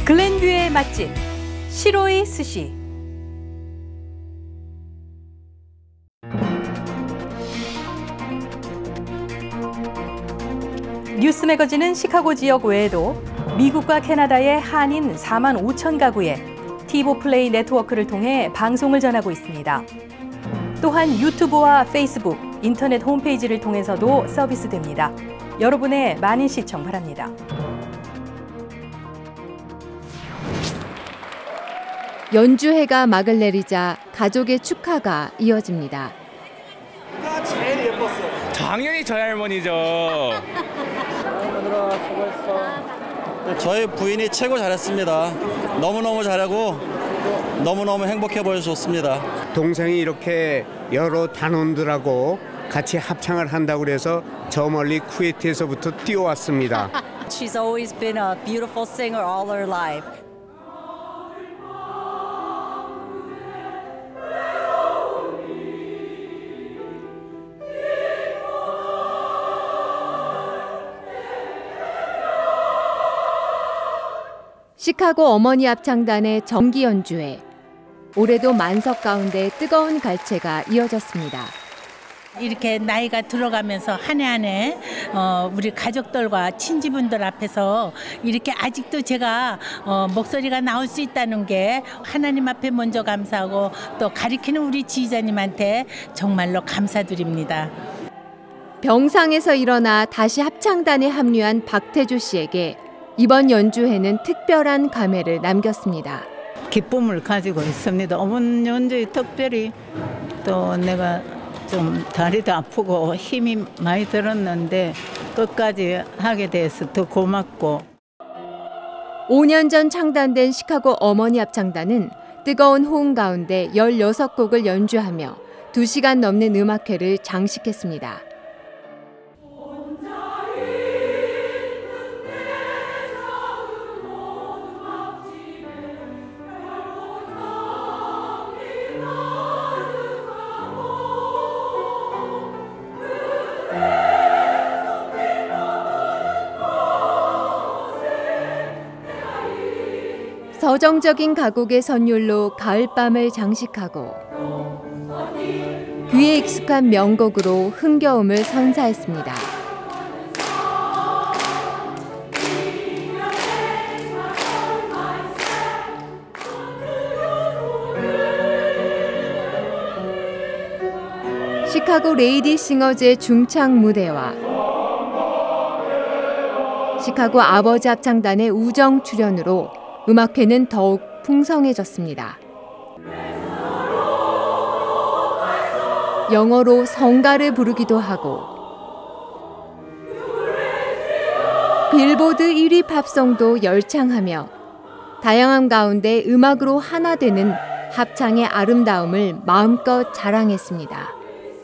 글렌뷰의 맛집 시로이 스시. 뉴스 매거진은 시카고 지역 외에도 미국과 캐나다의 한인 4만 5천 가구에 티보 플레이 네트워크를 통해 방송을 전하고 있습니다. 또한 유튜브와 페이스북, 인터넷 홈페이지를 통해서도 서비스됩니다. 여러분의 많은 시청 바랍니다. 연주회가 막을 내리자 가족의 축하가 이어집니다. 누가 제일 예뻤어? 당연히 저희 할머니죠. 할머니라 수고했어. 저희 부인이 최고 잘했습니다. 너무너무 잘하고 너무너무 행복해 보여서 좋습니다. 동생이 이렇게 여러 단원들하고 같이 합창을 한다고 그래서 저 멀리 쿠웨이트에서부터 뛰어왔습니다. She's always been a beautiful singer all her life. 시카고 어머니 합창단의 정기 연주회. 올해도 만석 가운데 뜨거운 갈채가 이어졌습니다. 이렇게 나이가 들어가면서 한 해 한 해 우리 가족들과 친지분들 앞에서 이렇게 아직도 제가 목소리가 나올 수 있다는 게 하나님 앞에 먼저 감사하고 또 가리키는 우리 지휘자님한테 정말로 감사드립니다. 병상에서 일어나 다시 합창단에 합류한 박태주 씨에게 이번 연주회는 특별한 감회를 남겼습니다. 기쁨을 가지고 있습니다. 이번 연주에 특별히 또 내가 좀 다리도 아프고 힘이 많이 들었는데 끝까지 하게 돼서 더 고맙고. 5년 전 창단된 시카고 어머니 합창단은 뜨거운 호응 가운데 16곡을 연주하며 2시간 넘는 음악회를 장식했습니다. 서정적인 가곡의 선율로 가을밤을 장식하고 귀에 익숙한 명곡으로 흥겨움을 선사했습니다. 시카고 레이디 싱어즈의 중창 무대와 시카고 아버지 합창단의 우정 출연으로 음악회는 더욱 풍성해졌습니다. 영어로 성가를 부르기도 하고 빌보드 1위 팝송도 열창하며 다양한 가운데 음악으로 하나 되는 합창의 아름다움을 마음껏 자랑했습니다.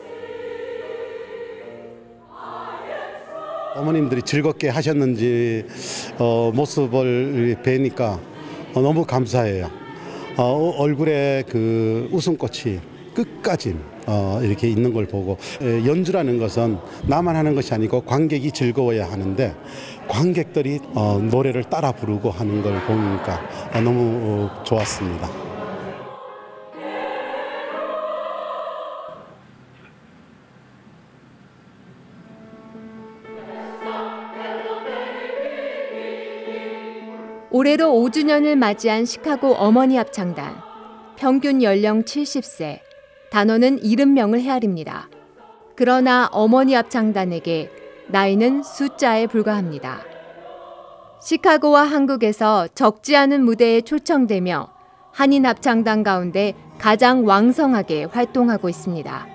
어머님들이 즐겁게 하셨는지 모습을 뵈니까 너무 감사해요. 얼굴에 그 웃음꽃이 끝까지 이렇게 있는 걸 보고 연주라는 것은 나만 하는 것이 아니고 관객이 즐거워야 하는데 관객들이 노래를 따라 부르고 하는 걸 보니까 너무 좋았습니다. 올해로 5주년을 맞이한 시카고 어머니 합창단. 평균 연령 70세, 단원은 70명을 헤아립니다. 그러나 어머니 합창단에게 나이는 숫자에 불과합니다. 시카고와 한국에서 적지 않은 무대에 초청되며 한인 합창단 가운데 가장 왕성하게 활동하고 있습니다.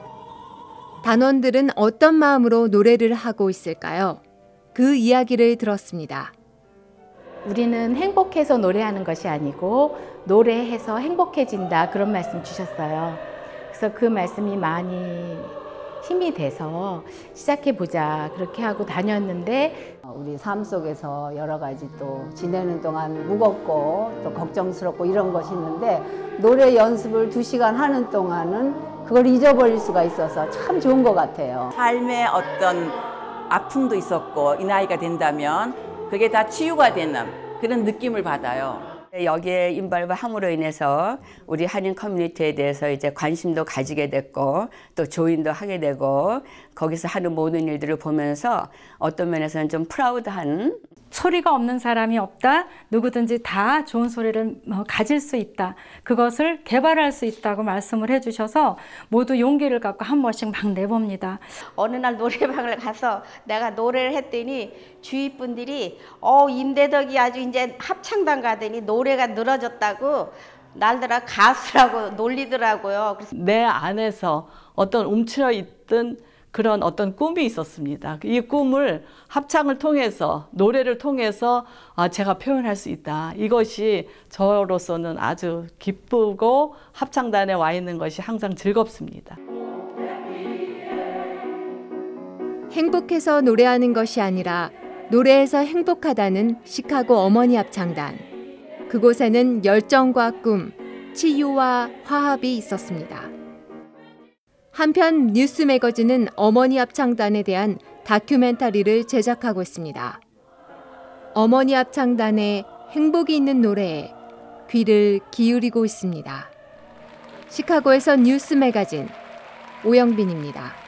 단원들은 어떤 마음으로 노래를 하고 있을까요? 그 이야기를 들었습니다. 우리는 행복해서 노래하는 것이 아니고 노래해서 행복해진다, 그런 말씀 주셨어요. 그래서 그 말씀이 많이 힘이 돼서 시작해보자 그렇게 하고 다녔는데, 우리 삶 속에서 여러 가지 또 지내는 동안 무겁고 또 걱정스럽고 이런 것이 있는데 노래 연습을 2시간 하는 동안은 그걸 잊어버릴 수가 있어서 참 좋은 것 같아요. 삶에 어떤 아픔도 있었고 이 나이가 된다면 그게 다 치유가 되는 그런 느낌을 받아요. 여기에 인발과 함으로 인해서 우리 한인 커뮤니티에 대해서 이제 관심도 가지게 됐고 또 조인도 하게 되고 거기서 하는 모든 일들을 보면서 어떤 면에서는 좀 프라우드한 소리가 없는 사람이 없다. 누구든지 다 좋은 소리를 가질 수 있다. 그것을 개발할 수 있다고 말씀을 해주셔서 모두 용기를 갖고 한 번씩 막 내봅니다. 어느 날 노래방을 가서 내가 노래를 했더니 주위 분들이 임대덕이 아주 이제 합창단 가더니 노래가 늘어졌다고 날들아 가수라고 놀리더라고요. 내 안에서 어떤 움츠려 있던 그런 어떤 꿈이 있었습니다. 이 꿈을 합창을 통해서, 노래를 통해서 제가 표현할 수 있다. 이것이 저로서는 아주 기쁘고 합창단에 와 있는 것이 항상 즐겁습니다. 행복해서 노래하는 것이 아니라 노래에서 행복하다는 시카고 어머니 합창단. 그곳에는 열정과 꿈, 치유와 화합이 있었습니다. 한편 뉴스 매거진은 어머니 합창단에 대한 다큐멘터리를 제작하고 있습니다. 어머니 합창단의 행복이 있는 노래에 귀를 기울이고 있습니다. 시카고에서 뉴스 매거진 오영빈입니다.